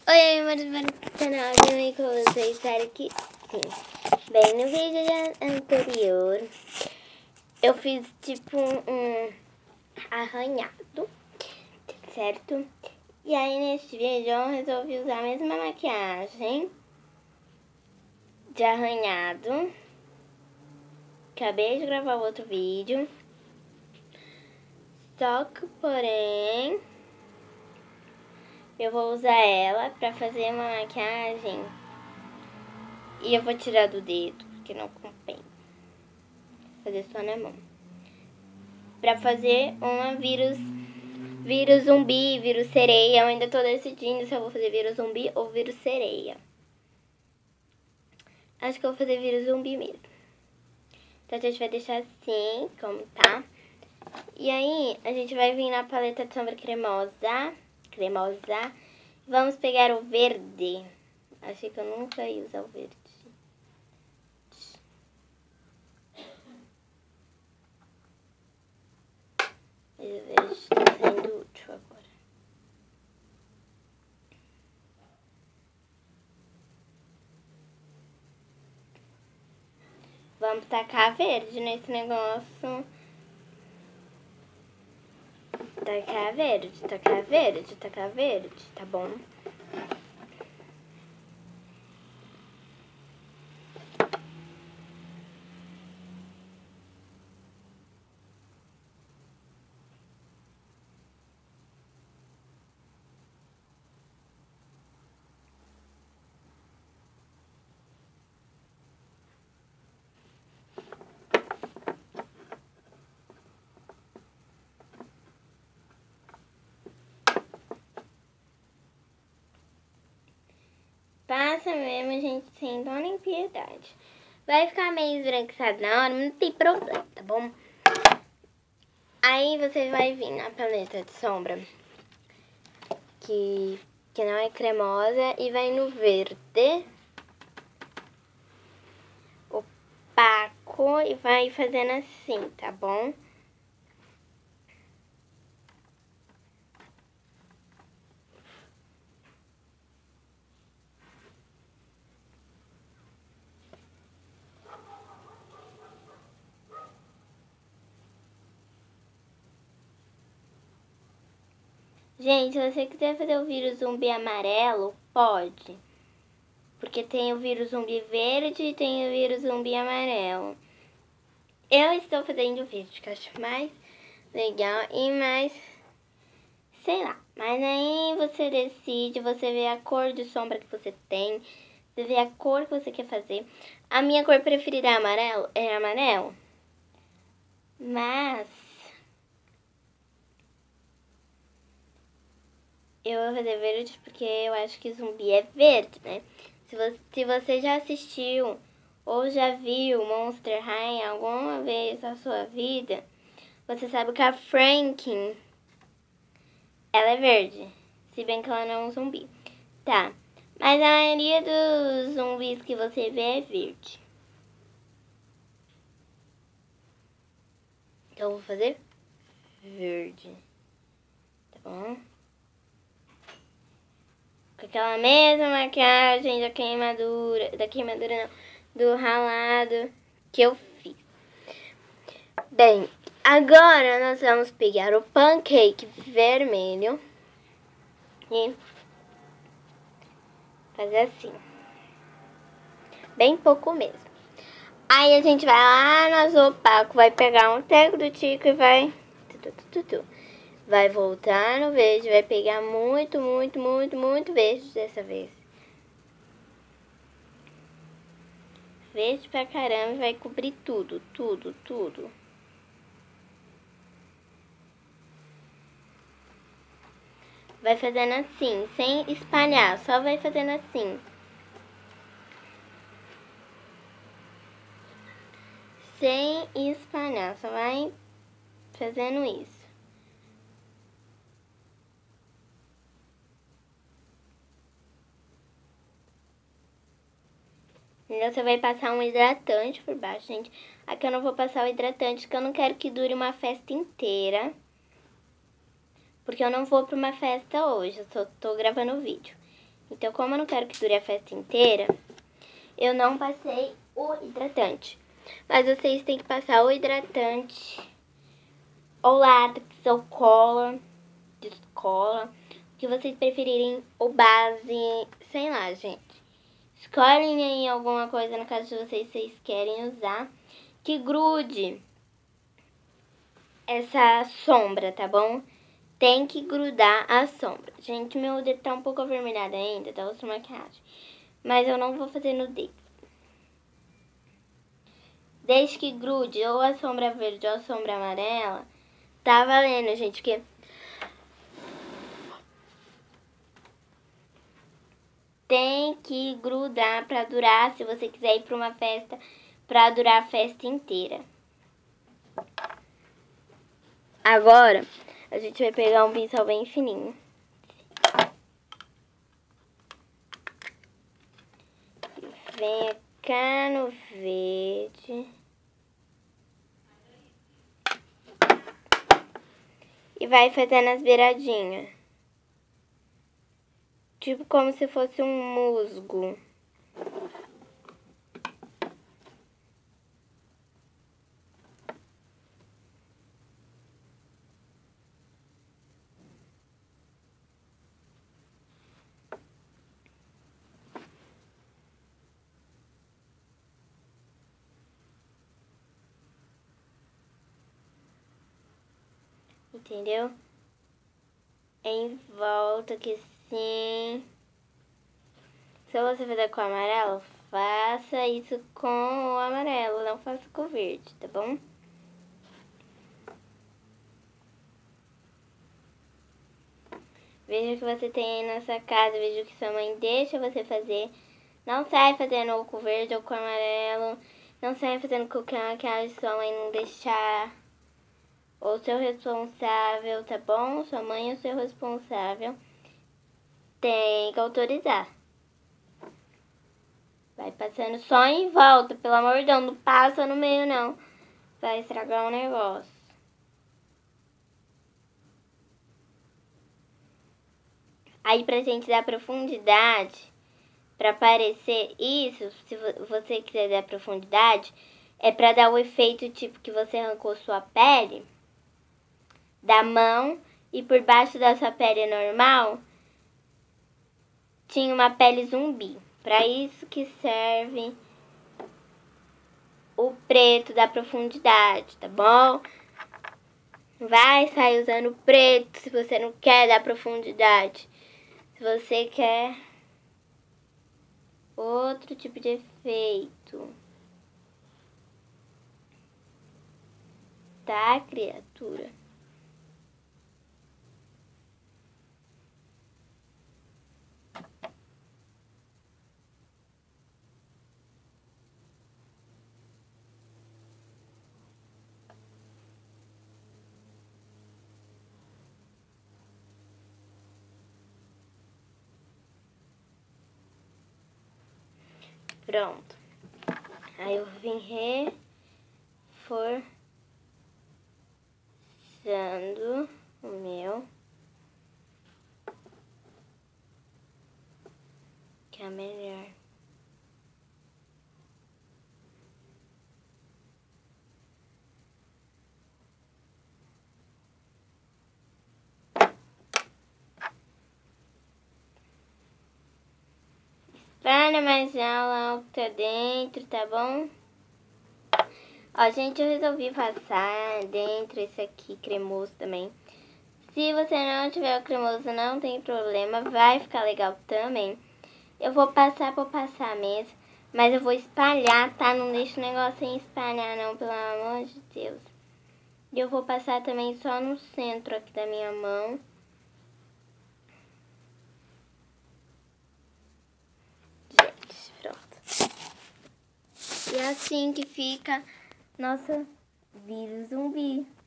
Oi, amores do canal, e com vocês, espero que sim. Bem, no vídeo anterior, eu fiz tipo um arranhado, certo? E aí neste vídeo eu resolvi usar a mesma maquiagem de arranhado. Acabei de gravar outro vídeo, só que porém eu vou usar ela pra fazer uma maquiagem e eu vou tirar do dedo, porque não compensa. Fazer só na mão. Pra fazer uma vírus zumbi, vírus sereia. Eu ainda tô decidindo se eu vou fazer vírus zumbi ou vírus sereia. Acho que eu vou fazer vírus zumbi mesmo. Então a gente vai deixar assim, como tá. E aí a gente vai vir na paleta de sombra cremosa. Vamos pegar o verde. Achei que eu nunca ia usar o verde. Mas o verde tá sendo útil agora. Vamos tacar verde nesse negócio. Tacar verde, tá bom? Passa mesmo, gente, sem dó nem piedade. Vai ficar meio esbranquiçado na hora, mas não tem problema, tá bom? Aí você vai vir na paleta de sombra, que não é cremosa, e vai no verde opaco e vai fazendo assim, tá bom? Gente, se você quiser fazer o vírus zumbi amarelo, pode. Porque tem o vírus zumbi verde e tem o vírus zumbi amarelo. Eu estou fazendo o verde, que eu acho mais legal e mais, sei lá. Mas aí você decide, você vê a cor de sombra que você tem, você vê a cor que você quer fazer. A minha cor preferida é amarelo. Mas eu vou fazer verde porque eu acho que zumbi é verde, né? Se você já assistiu ou já viu Monster High alguma vez na sua vida, você sabe que a Franklin, ela é verde. Se bem que ela não é um zumbi. Tá. Mas a maioria dos zumbis que você vê é verde. Então eu vou fazer verde. Tá bom? Com aquela mesma maquiagem da queimadura não, do ralado que eu fiz. Bem, agora nós vamos pegar o pancake vermelho e fazer assim. Bem pouco mesmo. Aí a gente vai lá no azul opaco, vai pegar um teco do tico e vai... Vai voltar no verde, vai pegar muito verde dessa vez. Verde pra caramba, vai cobrir tudo. Vai fazendo assim, sem espalhar, só vai fazendo assim. Sem espalhar, só vai fazendo isso. Então você vai passar um hidratante por baixo, gente. Aqui eu não vou passar o hidratante, porque eu não quero que dure uma festa inteira. Porque eu não vou pra uma festa hoje, eu só tô gravando o vídeo. Então, como eu não quero que dure a festa inteira, eu não passei o hidratante. Mas vocês têm que passar o hidratante ou látex ou cola, descola, o que vocês preferirem, ou base, sei lá, gente. Escolhem aí alguma coisa no caso de vocês querem usar, que grude essa sombra, tá bom? Tem que grudar a sombra. Gente, meu dedo tá um pouco avermelhado ainda, da outra maquiagem. Mas eu não vou fazer no dedo. Desde que grude ou a sombra verde ou a sombra amarela, tá valendo, gente, porque tem que grudar pra durar, se você quiser ir pra uma festa, pra durar a festa inteira. Agora, a gente vai pegar um pincel bem fininho. Vem cá no verde. E vai fazendo as beiradinhas. Tipo como se fosse um musgo. Entendeu? Em volta aqui assim. Se você fizer com o amarelo, faça isso com o amarelo, não faça com o verde, tá bom? Veja o que você tem aí na sua casa, veja o que sua mãe deixa você fazer. Não sai fazendo ou com o verde ou com o amarelo. Não sai fazendo com que a maquiagem sua mãe não deixar. Ou seu responsável, tá bom? Sua mãe ou seu responsável tem que autorizar. Vai passando só em volta, pelo amor de Deus, não passa no meio não. Vai estragar o negócio. Aí pra gente dar profundidade, pra aparecer isso, se você quiser dar profundidade, é pra dar o efeito tipo que você arrancou sua pele da mão e por baixo da sua pele normal tinha uma pele zumbi. Pra isso que serve o preto da profundidade, tá bom? Vai sair usando preto se você não quer dar profundidade. Se você quer outro tipo de efeito. Tá, criatura? Pronto. Aí eu vim reforçando o meu. Que é melhor. Espalha mais aula que tá dentro, tá bom? Ó, gente, eu resolvi passar dentro esse aqui cremoso também. Se você não tiver o cremoso, não tem problema, vai ficar legal também. Eu vou passar por passar mesmo, mas eu vou espalhar, tá? Não deixa o negócio sem espalhar não, pelo amor de Deus. E eu vou passar também só no centro aqui da minha mão. Gente, pronto. E é assim que fica nossa vírus zumbi.